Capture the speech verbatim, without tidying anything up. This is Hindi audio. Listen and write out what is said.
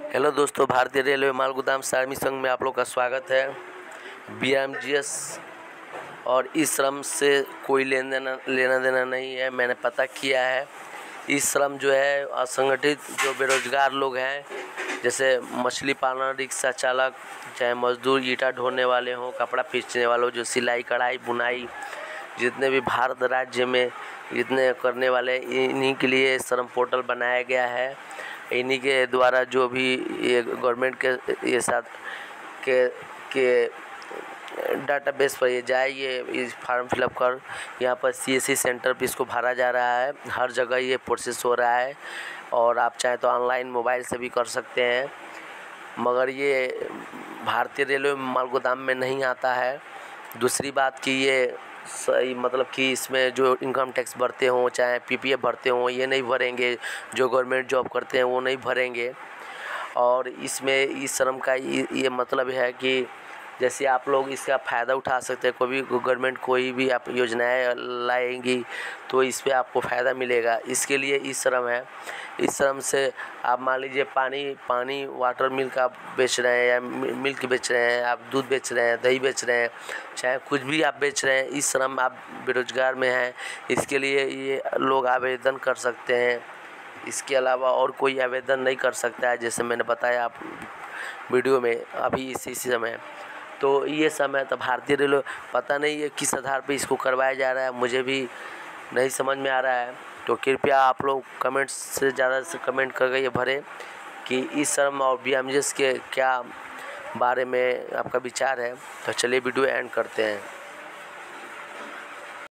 हेलो दोस्तों, भारतीय रेलवे माल गोदाम श्रमिक संघ में आप लोग का स्वागत है। बीएमजीएस और ई श्रम से कोई लेन देना लेना देना नहीं है। मैंने पता किया है, ई श्रम जो है असंगठित जो बेरोजगार लोग हैं, जैसे मछली पालन, रिक्शा चालक, चाहे मजदूर, ईंटा ढोने वाले हों, कपड़ा खींचने वाले हों, जो सिलाई कढ़ाई बुनाई, जितने भी भारत राज्य में जितने करने वाले, इन्हीं के लिए श्रम पोर्टल बनाया गया है। इन्हीं के द्वारा जो भी ये गवर्नमेंट के ये साथ के के डाटाबेस पर ये जाए, ये इस फॉर्म फिलअप कर यहाँ पर सीएससी सेंटर पे इसको भरा जा रहा है। हर जगह ये प्रोसेस हो रहा है और आप चाहे तो ऑनलाइन मोबाइल से भी कर सकते हैं, मगर ये भारतीय रेलवे माल गोदाम में नहीं आता है। दूसरी बात कि ये सही मतलब कि इसमें जो इनकम टैक्स भरते हों, चाहे पीपीएफ भरते हों, ये नहीं भरेंगे। जो गवर्नमेंट जॉब करते हैं वो नहीं भरेंगे। और इसमें इस श्रम का ये मतलब है कि जैसे आप लोग इसका फ़ायदा उठा सकते हैं। कोई भी गवर्नमेंट कोई भी आप योजनाएं लाएंगी तो इस पर आपको फ़ायदा मिलेगा। इसके लिए ई श्रम है। इस श्रम से आप मान लीजिए पानी पानी वाटर मिल्क आप बेच रहे हैं या मिल्क बेच रहे हैं, आप दूध बेच रहे हैं, दही बेच रहे हैं, चाहे कुछ भी आप बेच रहे हैं, इस श्रम आप बेरोजगार में हैं, इसके लिए ये लोग आवेदन कर सकते हैं। इसके अलावा और कोई आवेदन नहीं कर सकता है, जैसे मैंने बताया आप वीडियो में अभी इसी समय। तो ये समय तो भारतीय रेलवे पता नहीं है किस आधार पे इसको करवाया जा रहा है, मुझे भी नहीं समझ में आ रहा है। तो कृपया आप लोग कमेंट्स से ज़्यादा से कमेंट करके ये भरें कि इस श्रम और बीएमजीएस के क्या बारे में आपका विचार है। तो चलिए वीडियो एंड करते हैं।